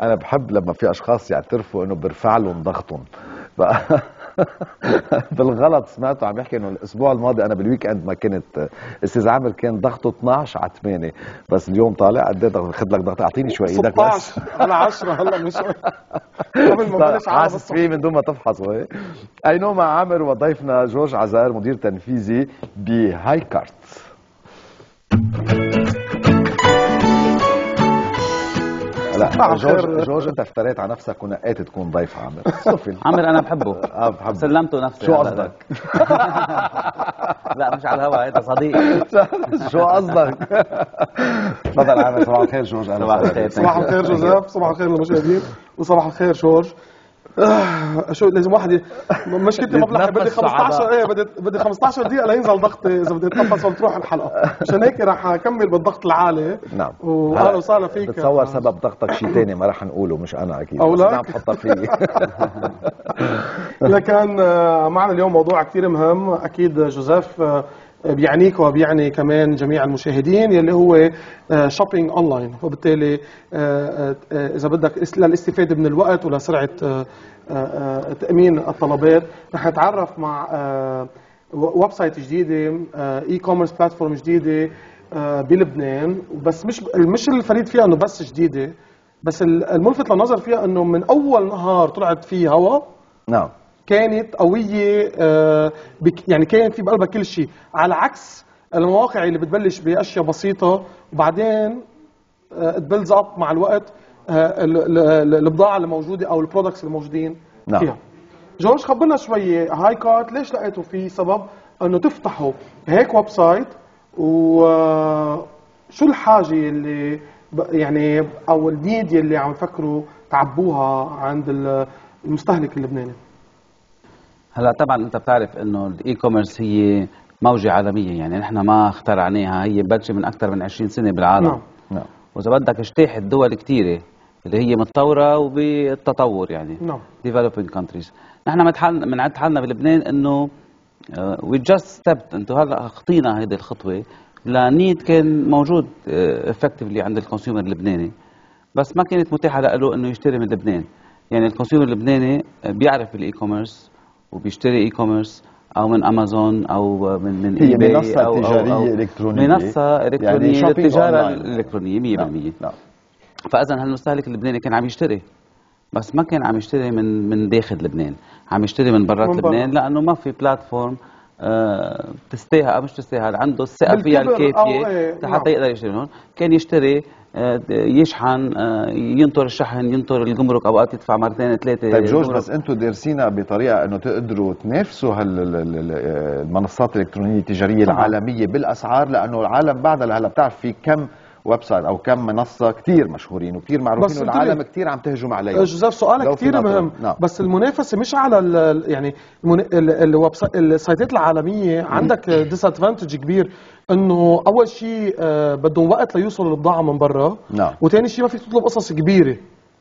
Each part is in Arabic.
انا بحب لما في اشخاص يعترفوا انه بيرفع لهم ضغطهم. بالغلط سمعته عم يحكي انه الاسبوع الماضي انا بالويك اند ما كنت، استاذ عامر كان ضغطه 12 على 8، بس اليوم طالع قد ايه ضغط؟ خذ لك ضغط، اعطيني شوي ايدك بس. 16 على 10 هلا مش قبل ما بلش عالم حاسس فيه من دون ما تفحصه هيك. اينوما عامر وضيفنا جورج عزار مدير تنفيذي بهاي كارت. لا جورج انت افتريت على نفسك ونقيت تكون ضيف عامر. عامر انا بحبه. بحبه. سلمته نفسي. شو قصدك؟ لا مش على الهواء، هذا صديق. شو قصدك؟ تفضل عامر. صباح الخير جورج. صباح الخير. صباح الخير جوزيف، صباح الخير للمشاهدين، وصباح الخير جورج. شو لازم واحد مشكلتي ما بلحق، بدي 15 بدي 15 دقيقة لينزل ضغطي إذا بدي اتنفس وتروح الحلقة، عشان هيك رح أكمل بالضغط العالي. نعم. وأهلا وسهلا فيك. بتصور سبب ضغطك شيء ثاني ما رح نقوله، مش أنا أكيد. أو لا. عم تحطها فيي. لكن معنا اليوم موضوع كثير مهم، أكيد جوزيف بيعنيك وبيعني كمان جميع المشاهدين، يلي هو شوبينج اونلاين. وبالتالي اذا بدك للاستفاده من الوقت ولسرعه تامين الطلبات، رح نتعرف مع ويب سايت جديده، اي كوميرس بلاتفورم جديده بلبنان. بس مش الفريد فيها انه بس جديده، بس الملفت للنظر فيها انه من اول نهار طلعت فيه هوا. نعم. كانت قوية، يعني كان في بقلبها كل شيء، على عكس المواقع اللي بتبلش بأشياء بسيطة وبعدين تبلز اب مع الوقت البضاعة اللي موجودة أو البرودكتس اللي موجودين فيها. جورج خبرنا شوي، هاي كارت ليش لقيتوا في سبب أنه تفتحوا هيك ويب سايت، وشو الحاجة اللي يعني أو النيد اللي عم يفكروا تعبوها عند المستهلك اللبناني؟ هلا طبعا انت بتعرف انه الاي كوميرس هي موجة عالمية، يعني نحن ما اخترعناها، هي بلشة من اكثر من 20 سنة بالعالم. نعم. واذا بدك اجتاحت دول كثيرة اللي هي متطورة وبالتطور، يعني developing countries. نحن بنعد حالنا بلبنان انه we just stepped، انتو هلا خطينا هيدي الخطوة لنيد كان موجود effectively عند الكونسيومر اللبناني، بس ما كانت متاحة له انه يشتري من لبنان. يعني الكونسيومر اللبناني بيعرف الاي كوميرس وبيشتري اي كوميرس او من امازون او من هي اي باي منصة تجارية إلكترونية، منصة إلكترونية يعني للتجارة الإلكترونية 100%. نعم. فإذا هالمستهلك اللبناني كان عم يشتري، بس ما كان عم يشتري من داخل لبنان، عم يشتري من برات لبنان، لأنه ما في بلاتفورم تستاهل أو مش تستاهل، عنده الثقة فيها الكافية حتى يقدر يشتري هون. كان يشتري يشحن، ينطر الشحن، ينطر الجمرك، اوقات يدفع مرتين ثلاثه. طيب جورج، بس انتم دارسينها بطريقه انه تقدروا تنافسوا المنصات الالكترونيه التجاريه العالميه بالاسعار، لانه العالم بعدها هلا بتعرف في كم ويب سايت او كم منصه كثير مشهورين وكثير معروفين والعالم كثير عم تهجم عليهم. جوزيف سؤالك كثير مهم. بس المنافسه مش على يعني الويب سايت، السايتات العالميه عندك ديسادفانتج كبير، انه اول شيء بدهم وقت ليوصلوا البضاعه من برا. نعم. وثاني شيء ما فيك تطلب قصص كبيره،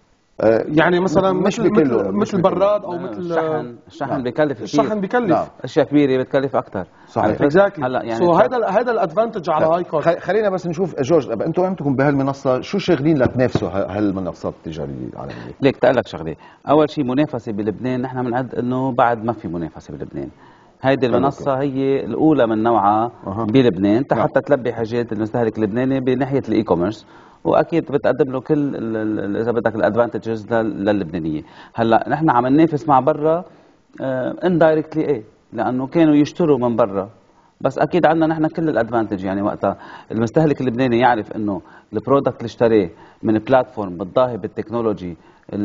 يعني مثلا مثل براد او مثل الشحن بكلف، الشحن بكلف اشياء كبيره بتكلف اكثر. صحيح. اكزاكتلي. هلا يعني هذا الادفانتج على هاي كارت. خلينا بس نشوف جورج، انتم عندكم بهالمنصه شو شغالين لتنافسوا هالمنصات التجاريه العالميه؟ ليك تقول لك شغله، اول شيء منافسه بلبنان، نحن بنعد انه بعد ما في منافسه بلبنان. هيدي المنصة هي الأولى من نوعها بلبنان حتى تلبي حاجات المستهلك اللبناني بناحية الإي كوميرس، وأكيد بتقدم له كل إذا بدك الأدفانتجز للبنانية. هلا نحن عم ننافس مع برا اندايركتلي، إيه، لأنه كانوا يشتروا من برا، بس أكيد عندنا نحن كل الأدفانتج. يعني وقتها المستهلك اللبناني يعرف إنه البرودكت اللي اشتريه من بلاتفورم بتضاهي بالتكنولوجي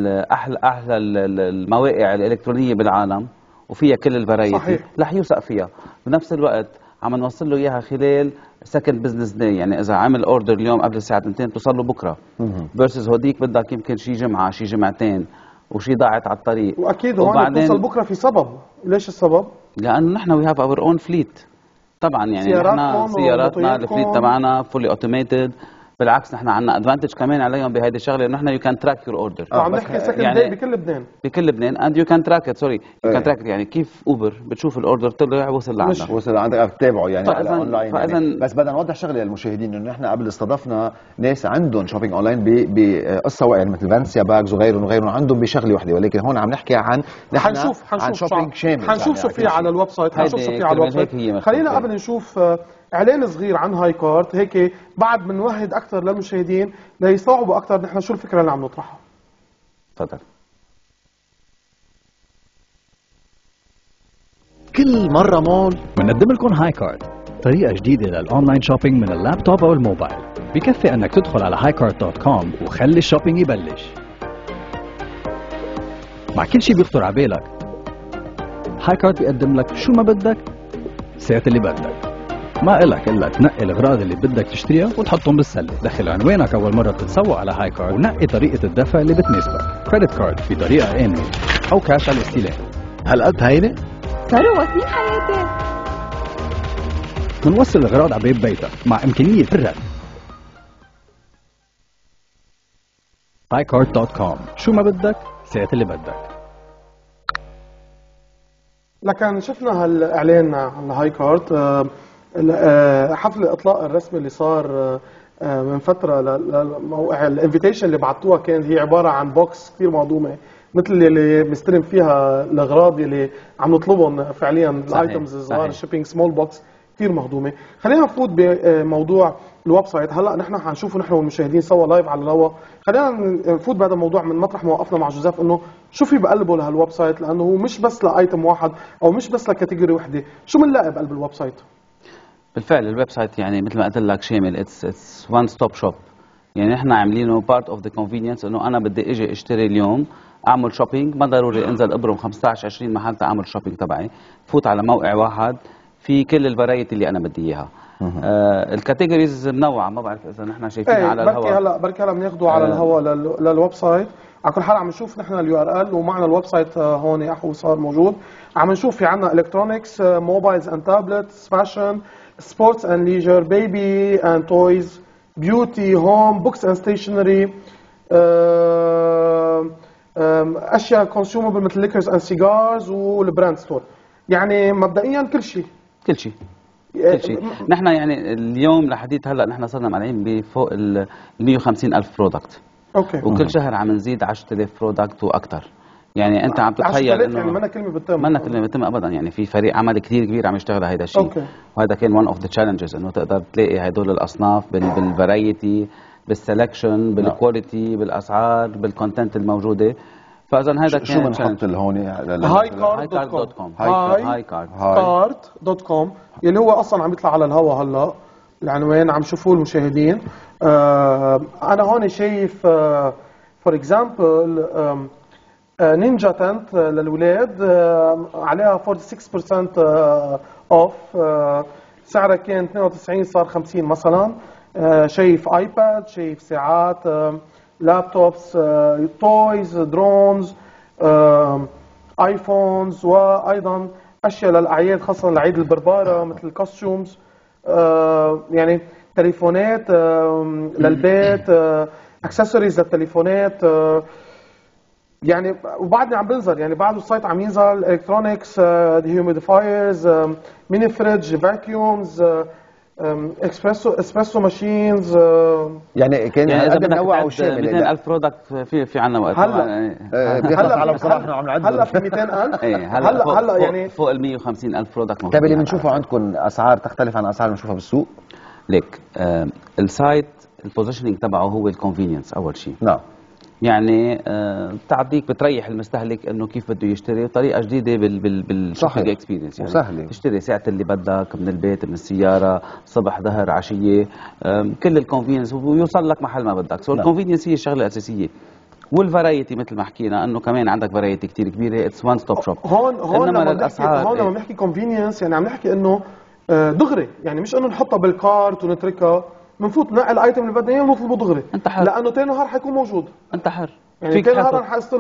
أحلى المواقع الإلكترونية بالعالم وفيها كل الفرايتي، رح يوثق فيها. بنفس الوقت عم نوصل له اياها خلال سكند بزنس داي، يعني اذا عمل اوردر اليوم قبل الساعه 2 توصل له بكره، فيرسز هوديك بدك يمكن شي جمعه شي جمعتين وشي ضاعت على الطريق. واكيد هون توصل بكره في سبب. ليش السبب؟ لانه نحن وي هاف اور اون فليت. طبعا يعني نحن سياراتنا الفليت تبعنا فولي اوتوميتد، بالعكس نحن عندنا ادفانتج كمان عليهم بهيدي الشغله انه نحن يو كان تراك يور اوردر. وعم نحكي سكند داي بكل لبنان. بكل لبنان اند يو كان تراك ات، سوري يو كان تراك، يعني كيف اوبر بتشوف الاوردر طلع وصل لعندك، وصل لعندك بتتابعه يعني على اونلاين يعني. فإذن بس بدنا نوضح شغله للمشاهدين انه نحن قبل استضفنا ناس عندهم شوبينج اونلاين بقصه يعني مثل فانسيا باجز وغيرهم عندهم بشغله وحده، ولكن هون عم نحكي عن حنشوف شوبينج شامل. حنشوف شو في على الويب سايت، حنشوف شو في على الويب سايت. خلينا قبل نشوف اعلان صغير عن هاي كارت هيك بعد بنوهد اكثر للمشاهدين ليستوعبوا اكثر نحن شو الفكره اللي عم نطرحها. تفضل. كل مرة مول بنقدم لكم هاي كارد، طريقة جديدة للأونلاين شوبينج من اللابتوب أو الموبايل. بكفي أنك تدخل على highcard.com وخلي الشوبينج يبلش. مع كل شي بيخطر عبالك هاي كارد بيقدم لك شو ما بدك ساعة اللي بدك. ما إلك إلا تنقي الأغراض اللي بدك تشتريها وتحطهم بالسلة. دخل عنوانك أول مرة بتتسوق على هاي كارد ونقي طريقة الدفع اللي بتناسبك، كريدت كارد بطريقة آمنة أو كاش على الاستلام. هالقد هينة؟ صاروا واصلين حياتي. منوصل الأغراض على باب بيتك مع إمكانية الرد. highcard.com شو ما بدك ساعة اللي بدك. لكن شفنا هالاعلان عن هاي كارت، حفل الاطلاق الرسمي اللي صار من فتره لموقع الانفيتيشن اللي بعثوها كانت هي عباره عن بوكس كثير مهضومه مثل اللي بنستلم فيها الاغراض اللي عم نطلبهم فعليا، الايتمز الصغار الشيبينج سمول بوكس كثير مهضومه. خلينا نفوت بموضوع الويب سايت. هلا نحن حنشوفه نحن والمشاهدين سوا لايف على الهواء. خلينا نفوت بهذا الموضوع من مطرح ما وقفنا مع جوزيف، انه شو في بقلبه لهالويب سايت، لانه هو مش بس لايتم واحد او مش بس لكاتيجوري وحده. شو بنلاقي بقلب الويب سايت؟ بالفعل الويب سايت يعني مثل ما قلت لك شامل، اتس وان ستوب شوب. يعني نحن عاملينه بارت اوف ذا كونفينينس، انه انا بدي اجي اشتري اليوم اعمل شوبينج، ما ضروري انزل ابرم 15 20 محل اعمل شوبينج تبعي، فوت على موقع واحد في كل الفرايتي اللي انا بدي اياها. الكاتيجوريز منوعه، ما بعرف اذا نحن شايفينها على الهواء. بركي هلا بناخده على الهواء للويب سايت. على كل حال عم نشوف نحن اليو ار ال ومعنا الويب سايت هون اخو صار موجود. عم نشوف في عندنا الكترونكس، موبايلز اند تابلتس، فاشن، سبورتس اند ليجر، بيبي اند تويز، بيوتي، هوم، بوكس اند ستيشنري، اشياء كونسيومبل مثل ليكرز اند سيجارز، والبراند ستور. يعني مبدئيا كل شيء كل شيء نحن يعني اليوم لحديت هلا نحن صرنا معلقين بفوق ال 150,000 برودكت. اوكي. وكل شهر عم نزيد 10,000 برودكت واكثر. يعني انت عم تتخيل انه يعني منا كلمه بتتم، منا كلمه بتتم ابدا. يعني في فريق عمل كثير كبير عم يشتغل على هذا الشيء. وهذا كان ون اوف ذا تشالنجز، انه تقدر تلاقي هدول الاصناف بالفرايتي، بالسلكشن، بالكواليتي، بالاسعار، بالكونتنت الموجوده. فاذا هذا كان شو بنحط هون highcard.com highcard.com اللي هو اصلا عم يطلع على الهواء هلا العنوان عم شوفوه المشاهدين. انا هون شايف فور اكزامبل نينجا تنت للولاد عليها 46% اوف، سعرها كان 92 صار 50 مثلا. شايف ايباد، شايف ساعات، لابتوبس، تويز، درونز، ايفونز، وايضا اشياء للاعياد خاصه لعيد البرباره مثل الكوستيومز، يعني تليفونات للبيت، اكسسوارز للتليفونات. يعني وبعدني عم بنزل، يعني بعد السايت عم ينزل الكترونكس، ديهيوميديفايرز، ميني فريج، فاكيومز، اسبريسو ماشينز. يعني كان يعني قد منوع وشامل. 200,000 برودكت في عندنا وقت هلا بصراحه احنا عم نعد هلا في 200,000. هلا يعني فوق ال 150,000 برودكت. طيب اللي بنشوفه عندكم اسعار تختلف عن اسعار بنشوفها بالسوق؟ ليك السايت البوزيشننج تبعه هو الكونفينينس اول شيء. نعم. يعني بتعطيك بتريح المستهلك انه كيف بده يشتري طريقه جديده بالشوبينج اكسبيرينس. يعني وسهله تشتري ساعه اللي بدك من البيت، من السياره، صبح ظهر عشيه، كل الكونفينينس ويوصل لك محل ما بدك. سو الكونفينينس هي الشغله الاساسيه. والفرايتي مثل ما حكينا انه كمان عندك فرايتي كثير كبيره. اتس وان ستوب شوب. هون لما بنحكي كونفينينس يعني عم نحكي انه دغري، يعني مش انه نحطها بالكارت ونتركها، بنفوت ننقي الايتم اللي بدنا اياه ونطلبه دغري. انت حر، لانه تاني نهار حيكون موجود. انت حر، يعني تاني نهار رح استلمه.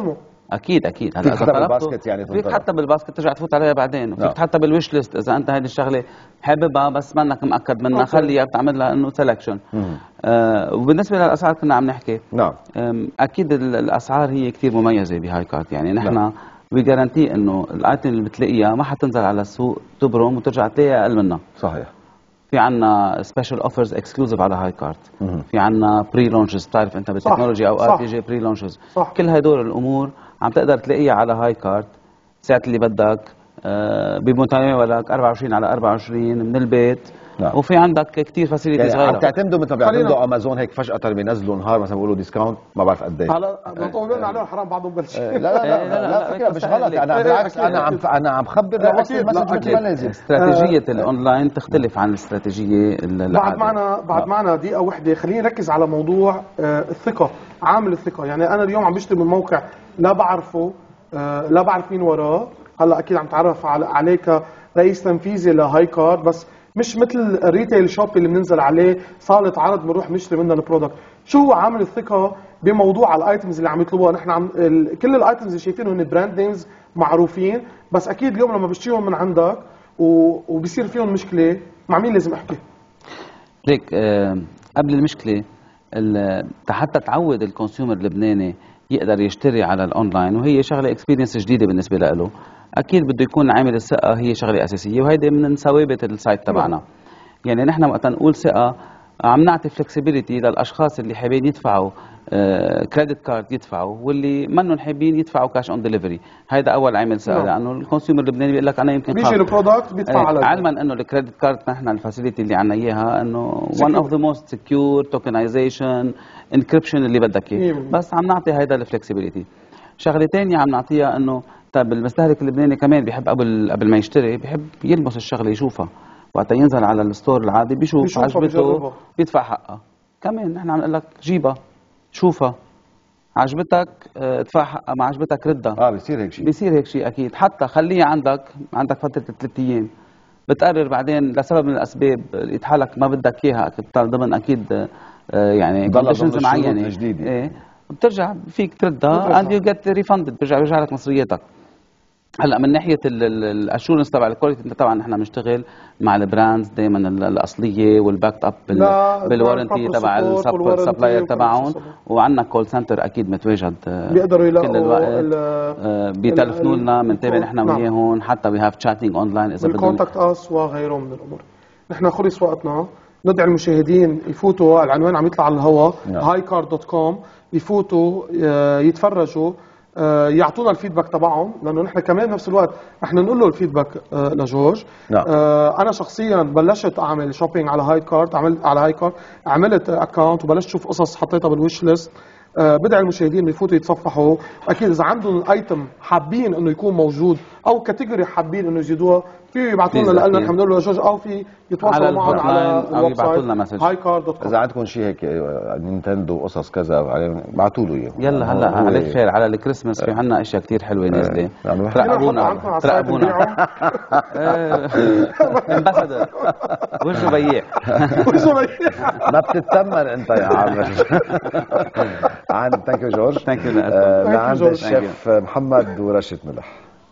اكيد اكيد. فيك حتى بالباسكت يعني فيك حتى بالباسكت ترجع تفوت عليها بعدين، وفيك حتى بالويش ليست اذا انت هذه الشغله حاببها بس منك مأكد منها خليها بتعمل لها انه سelection. وبالنسبه للاسعار كنا عم نحكي. نعم. اكيد الاسعار هي كثير مميزه بهاي كارت، يعني نحن بجارانتي انه الايتم اللي بتلاقيها ما حتنزل على السوق تبرم وترجع تلاقيها اقل منها. صحيح. في عنا سبيشال اوفرز اكسكلوزيف على هاي كارت، في عنا بري لونشز، بتعرف انت بالتكنولوجي اوقات يجي بري لونشز، كل هدول الامور عم تقدر تلاقيها على هاي كارت ساعة اللي بدك بمتناولك 24 على 24 من البيت. نعم. وفي عندك كثير فاسيلتي يعني صغيره. عم تعتمدوا مثل ما بيعتمدوا امازون هيك فجأة بينزلوا نهار مثلا بيقولوا ديسكاونت ما بعرف قد ايه. هلا بنطول عليهم حرام بعضهم بلش. لا فكرة مش غلط، انا بالعكس انا عم خبر لأوصل المسج مثل ما لازم. استراتيجية الاونلاين تختلف عن الاستراتيجية بعد معنا دقيقة وحدة، خليني نركز على موضوع الثقة، عامل الثقة. يعني انا اليوم عم بشتري من موقع لا بعرفه، لا بعرف مين وراه. هلا اكيد عم تعرف عليك رئيس تنفيذي لهاي كارد، بس مش مثل الريتيل شوب اللي بننزل عليه صالة عرض بنروح نشتري منها البرودكت. شو هو عامل الثقة بموضوع الايتمز اللي عم يطلبوها؟ نحن كل الايتمز اللي شايفينهم هن براند نيمز معروفين، بس اكيد اليوم لما بشتريهم من عندك وبصير فيهم مشكلة، مع مين لازم احكي؟ ليك قبل المشكلة حتى تعود الكونسيومر اللبناني يقدر يشتري على الاونلاين، وهي شغله اكسبيرينس جديده بالنسبه له، اكيد بده يكون عامل الثقه هي شغله اساسيه، وهيدي من ثوابت السايت تبعنا. يعني نحن وقت نقول ثقه عم نعطي فلكسبيليتي للاشخاص اللي حابين يدفعوا كريدت كارد يدفعوا، واللي منهم حابين يدفعوا كاش اون ديليفري. هذا اول عامل ثقه، لانه الكونسيومر اللبناني بيقول لك انا يمكن بيجي البرودكت بيدفع على علما انه الكريدت كارد نحن الفاسيليتي اللي عندنا اياها انه one of the most secure tokenization encryption اللي بدك اياه، بس عم نعطي هيدا الفلكسبيليتي. شغله ثانيه عم نعطيها انه طيب المستهلك اللبناني كمان بيحب قبل ما يشتري بيحب يلمس الشغله يشوفها، وقت ينزل على الستور العادي بيشوف عجبته بيدفع حقها. كمان نحن عم نقول لك جيبها شوفها، عجبتك ادفع حقها، ما عجبتك ردها. بيصير هيك شيء اكيد. حتى خليها عندك فتره 3 ايام، بتقرر بعدين لسبب من الاسباب لقيت حالك ما بدك اياها ضمن اكيد يعني كونديشنز معينه ايه، بترجع فيك تردها and you get refunded، بيرجع لك مصرياتك. هلا من ناحيه الاشورنس تبع الكواليتي، انت طبعا نحن بنشتغل مع البراندز دائما الاصليه والباك اب بالورنتي تبع السبلاير تبعهم، وعندنا كول سنتر اكيد متواجد بيقدروا يلاقوا كل الوقت، بيتلفنوا لنا بنتابع نحن وياهم، حتى وي هاف تشاتنج اونلاين اذا بدهم كونتاكت اس وغيره من الامور. نحن خلص وقتنا، ندعي المشاهدين يفوتوا، العنوان عم يطلع على الهواء highcard.com، يفوتوا يتفرجوا، يعطونا الفيدباك تبعهم، لانه نحن كمان بنفس الوقت رح نقول له الفيدباك لجورج. انا شخصيا بلشت اعمل شوبينج على هاي كارت، عملت اكونت وبلشت اشوف قصص حطيتها بالويش ليست. بدعي المشاهدين يفوتوا يتصفحوا، اكيد اذا عندهم ايتم حابين انه يكون موجود او كاتيجوري حابين انه يزيدوها فيه يبعثوا لنا، لان نحن بنقول له لجورج، او في يتواصلوا معنا على الويب سايت highcard.com. اذا عندكم شيء هيك نينتندو قصص كذا ابعثوا له اياه. يلا هلا عليك خير، على الكريسماس في عنا اشياء كثير حلوه نازله. ترقبونا امباسادور وجهه بياع ما بتتمر انت يا عامر. ثانك يو جورج. ثانك يو لعند الشيف محمد ورشة ملح.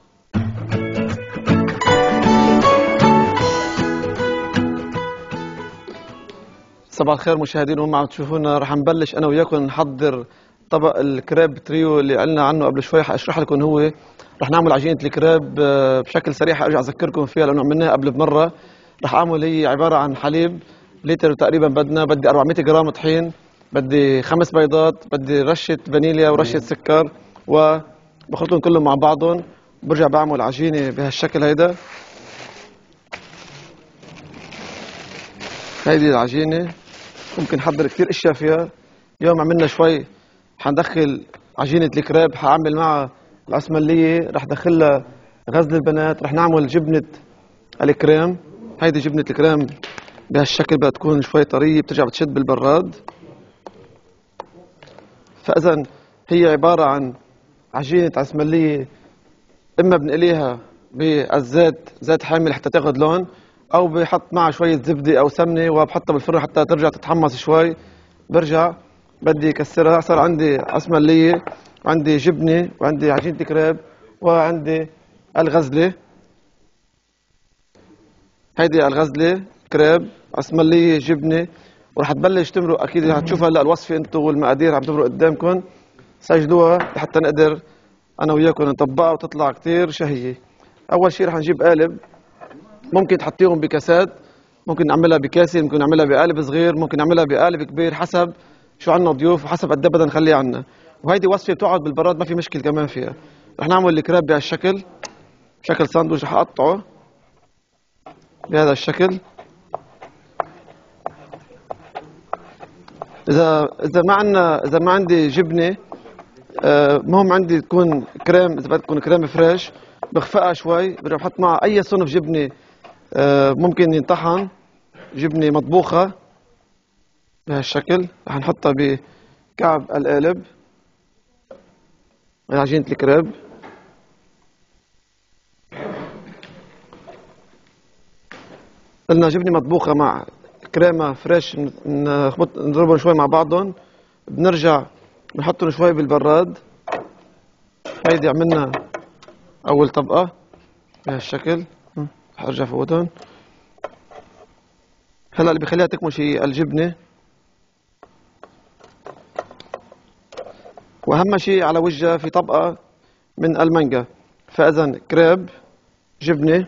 صباح الخير مشاهدين، وهم عم تشوفونا رح نبلش انا وياكم نحضر طبق الكريب تريو اللي قلنا عنه قبل شوي. حاشرح لكم هو. رح نعمل عجينه الكريب بشكل سريع، حارجع اذكركم فيها لانه عملناها قبل بمره. رح اعمل هي عباره عن حليب لتر تقريبا، بدي 400 جرام طحين، بدي 5 بيضات، بدي رشه فانيليا ورشه سكر، وبخلطهم كلهم مع بعضهم. برجع بعمل عجينه بهالشكل هيدا. هيدي العجينه ممكن نحضر كثير اشياء فيها. اليوم عملنا شوي، حندخل عجينه الكريب، حاعمل معها العسمليه، رح دخلها غزل البنات، رح نعمل جبنه الكريم. هيدي جبنه الكريم بهالشكل بدها تكون شوي طريه، بترجع بتشد بالبراد. فاذا هي عباره عن عجينه عسمليه، اما بنقليها بالزيت، زيت حامل حتى تاخذ لون، او بحط معها شويه زبده او سمنه وبحطها بالفرن حتى ترجع تتحمص شوي. برجع بدي كسرها، صار عندي عسمليه وعندي جبنة وعندي عجينة كريب وعندي الغزلة. هيدي الغزلة كريب عسملية جبنة، ورح تبلش تمرق. أكيد رح تشوفوا هلا الوصفة أنتم والمقادير عم تمرق قدامكم، سجلوها لحتى نقدر أنا وياكم نطبقها وتطلع كتير شهية. أول شيء رح نجيب قالب، ممكن تحطيهم بكاسات، ممكن نعملها بكاسة، ممكن نعملها بقالب صغير، ممكن نعملها بقالب كبير، حسب شو عنا ضيوف وحسب قد ايه بدنا نخليه عنا. وهيدي وصفة بتقعد بالبراد ما في مشكل كمان فيها. رح نعمل الكريب بهالشكل، بشكل ساندويش. رح أقطعه بهذا الشكل. إذا ما عندي جبنة، مهم عندي تكون كريم. إذا بدك تكون كريم فريش بخفقها شوي، بدي بحط معها أي صنف جبنة ممكن ينطحن، جبنة مطبوخة بهالشكل. رح نحطها بكعب القالب عجينة الكريب. قلنا جبنة مطبوخة مع كريمة فريش، نضربهم شوي مع بعضهم، بنرجع بنحطهم شوي بالبراد. هيدي عملنا أول طبقة بهالشكل. رح أرجع فوتهم. هلا اللي بخليها تكمل هي الجبنة، وأهم شيء على وجهها في طبقة من المانجا. فإذا كريب، جبنة،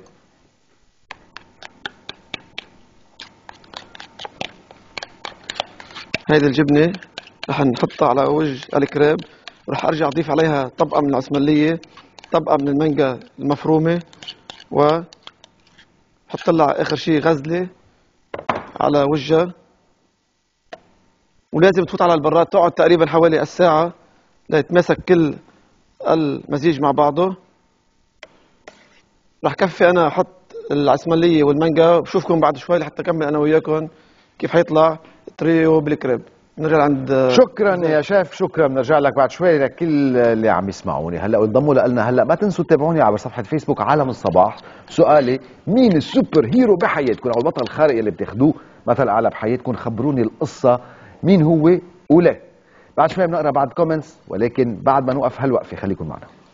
هيدي الجبنة رح نحطها على وجه الكريب، ورح أرجع أضيف عليها طبقة من العسملية، طبقة من المانجا المفرومة، وحط لها آخر شيء غزلة على وجهها. ولازم تفوت على البراد، تقعد تقريبا حوالي الساعة ليتماسك كل المزيج مع بعضه. رح كفي أنا أحط العسملية والمانجا، بشوفكم بعد شوي لحتى أكمل أنا وياكم كيف حيطلع تريو بالكريب. نرجع عند شكرا يا شيف، شكرا. بنرجع لك بعد شوي. لكل اللي عم يسمعوني هلا وانضموا لنا هلا، ما تنسوا تتابعوني على صفحه فيسبوك عالم الصباح. سؤالي: مين السوبر هيرو بحياتكم او البطل الخارق اللي بتاخذوه مثل اعلى بحياتكم؟ خبروني القصه مين هو وليه. بعد شوي بنقرا بعد كومنتس، ولكن بعد ما نوقف هالوقفه خليكم معنا.